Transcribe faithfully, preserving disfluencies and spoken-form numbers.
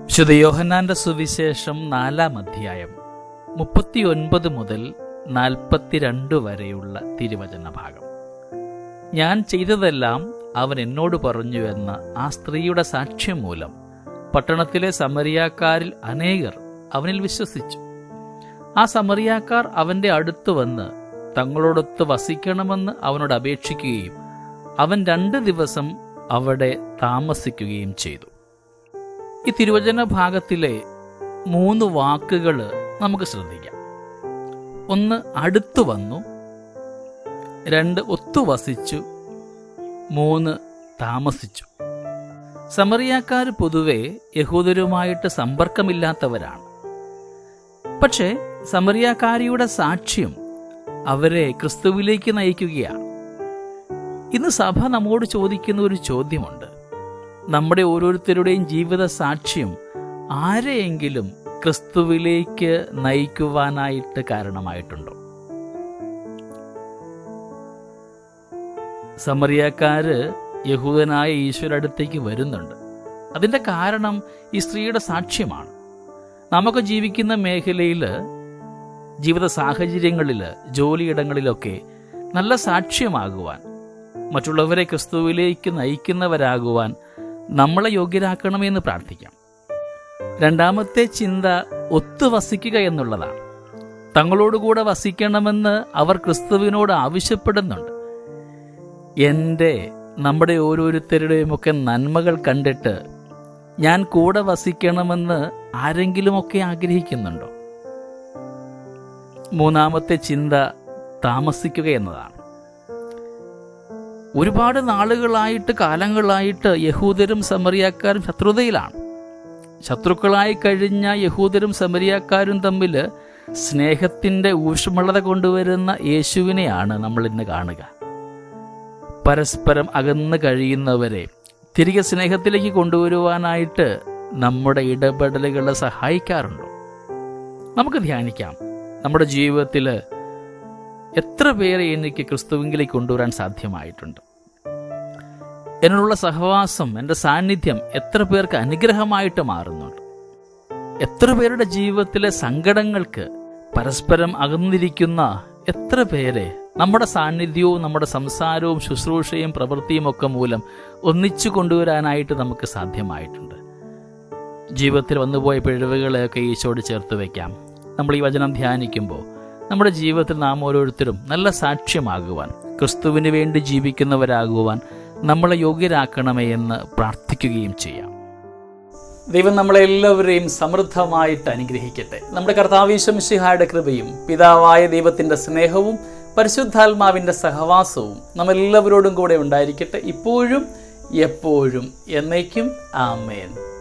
വിശുദ്ധ യോഹന്നാന്റെ സുവിശേഷം നാലാം അധ്യായം മുപ്പത്തി ഒൻപത് മുതൽ നാൽപ്പത്തിരണ്ട് വരെയുള്ള തിരുവചന ഭാഗം. ഞാൻ ചെയ്തതെല്ലാം അവൻ എന്നോട് പറഞ്ഞു എന്ന ആ സ്ത്രീയുടെ സാക്ഷ്യം മൂലം പട്ടണത്തിലെ സമറിയാക്കാരിൽ അനേകർ അവനിൽ വിശ്വസിച്ചു. ആ സമറിയാക്കാർ അവന്റെ അടുത്ത് വന്ന് തങ്ങളോടൊത്ത് വസിക്കണമെന്ന് അവനോട് അപേക്ഷിക്കുകയും അവൻ രണ്ട് ദിവസം അവിടെ താമസിക്കുകയും ചെയ്തു. ഈ തിരുവചന ഭാഗത്തിലെ മൂന്ന് വാക്കുകൾ നമുക്ക് ശ്രദ്ധിക്കാം. ഒന്ന്, അടുത്തു വന്നു. രണ്ട്, ഒത്തുവസിച്ചു. മൂന്ന്, താമസിച്ചു. സമറിയാക്കാർ പൊതുവെ യഹൂദരുമായിട്ട് സമ്പർക്കമില്ലാത്തവരാണ്. പക്ഷേ സമറിയാക്കാരിയുടെ സാക്ഷ്യം അവരെ ക്രിസ്തുവിലേക്ക് നയിക്കുകയാണ്. ഇന്ന് സഭ നമ്മോട് ചോദിക്കുന്ന ഒരു ചോദ്യമുണ്ട്. നമ്മുടെ ഓരോരുത്തരുടെയും ജീവിത സാക്ഷ്യം ആരെയെങ്കിലും ക്രിസ്തുവിലേക്ക് നയിക്കുവാനായിട്ട് കാരണമായിട്ടുണ്ടോ? സമറിയാക്കാര് യഹൂദനായ ഈശോയുടെ അടുത്തേക്ക് വരുന്നുണ്ട്. അതിൻ്റെ കാരണം ഈ സ്ത്രീയുടെ സാക്ഷ്യമാണ്. നമുക്ക് ജീവിക്കുന്ന മേഖലയിൽ, ജീവിത സാഹചര്യങ്ങളിൽ, ജോലിയിടങ്ങളിലൊക്കെ നല്ല സാക്ഷ്യമാകുവാൻ, മറ്റുള്ളവരെ ക്രിസ്തുവിലേക്ക് നയിക്കുന്നവരാകുവാൻ നമ്മളെ യോഗ്യരാക്കണമെന്ന് പ്രാർത്ഥിക്കാം. രണ്ടാമത്തെ ചിന്ത ഒത്തുവസിക്കുക എന്നുള്ളതാണ്. തങ്ങളോടുകൂടെ വസിക്കണമെന്ന് അവർ ക്രിസ്തുവിനോട് ആവശ്യപ്പെടുന്നുണ്ട്. എൻ്റെ, നമ്മുടെ ഓരോരുത്തരുടെയും ഒക്കെ നന്മകൾ കണ്ടിട്ട് ഞാൻ കൂടെ വസിക്കണമെന്ന് ആരെങ്കിലുമൊക്കെ ആഗ്രഹിക്കുന്നുണ്ടോ? മൂന്നാമത്തെ ചിന്ത താമസിക്കുക എന്നതാണ്. ഒരുപാട് നാളുകളായിട്ട്, കാലങ്ങളായിട്ട് യഹൂദരും സമറിയാക്കാരും ശത്രുതയിലാണ്. ശത്രുക്കളായി കഴിഞ്ഞ യഹൂദരും സമറിയാക്കാരും തമ്മിൽ സ്നേഹത്തിൻ്റെ ഊഷ്മളത കൊണ്ടുവരുന്ന യേശുവിനെയാണ് നമ്മൾ ഇന്ന് കാണുക. പരസ്പരം അകന്ന് കഴിയുന്നവരെ തിരികെ സ്നേഹത്തിലേക്ക് കൊണ്ടുവരുവാനായിട്ട് നമ്മുടെ ഇടപെടലുകൾ സഹായിക്കാറുണ്ടോ? നമുക്ക് ധ്യാനിക്കാം. നമ്മുടെ ജീവിതത്തിൽ എത്ര പേരെ എനിക്ക് ക്രിസ്തുവിലേക്ക് കൊണ്ടുവരാൻ സാധ്യമായിട്ടുണ്ട്? എന്നോടുള്ള സഹവാസം, എൻ്റെ സാന്നിധ്യം എത്ര പേർക്ക് അനുഗ്രഹമായിട്ട് മാറുന്നുണ്ട്? എത്ര പേരുടെ ജീവിതത്തിലെ സങ്കടങ്ങൾക്ക് പരസ്പരം അകന്നിരിക്കുന്ന എത്ര പേരെ നമ്മുടെ സാന്നിധ്യവും നമ്മുടെ സംസാരവും ശുശ്രൂഷയും പ്രവൃത്തിയും ഒക്കെ മൂലം ഒന്നിച്ചു കൊണ്ടുവരാനായിട്ട് നമുക്ക് സാധ്യമായിട്ടുണ്ട്? ജീവിതത്തിൽ വന്നുപോയ പിഴവുകളെയൊക്കെ ഈശോട് ചേർത്ത് വയ്ക്കാം. നമ്മൾ ഈ വചനം ധ്യാനിക്കുമ്പോൾ നമ്മുടെ ജീവിതത്തിൽ നാം ഓരോരുത്തരും നല്ല സാക്ഷ്യമാകുവാൻ, ക്രിസ്തുവിന് വേണ്ടി ജീവിക്കുന്നവരാകുവാൻ നമ്മളെ യോഗ്യരാക്കണമേ എന്ന് പ്രാർത്ഥിക്കുകയും ചെയ്യാം. ദൈവം നമ്മളെല്ലാവരെയും സമൃദ്ധമായിട്ട് അനുഗ്രഹിക്കട്ടെ. നമ്മുടെ കർത്താവ് യേശു മിശിഹായുടെ കൃപയും പിതാവായ ദൈവത്തിൻ്റെ സ്നേഹവും പരിശുദ്ധാത്മാവിൻ്റെ സഹവാസവും നമ്മളെല്ലാവരോടും കൂടെ ഉണ്ടായിരിക്കട്ടെ, ഇപ്പോഴും എപ്പോഴും എന്നേക്കും. ആമേൻ.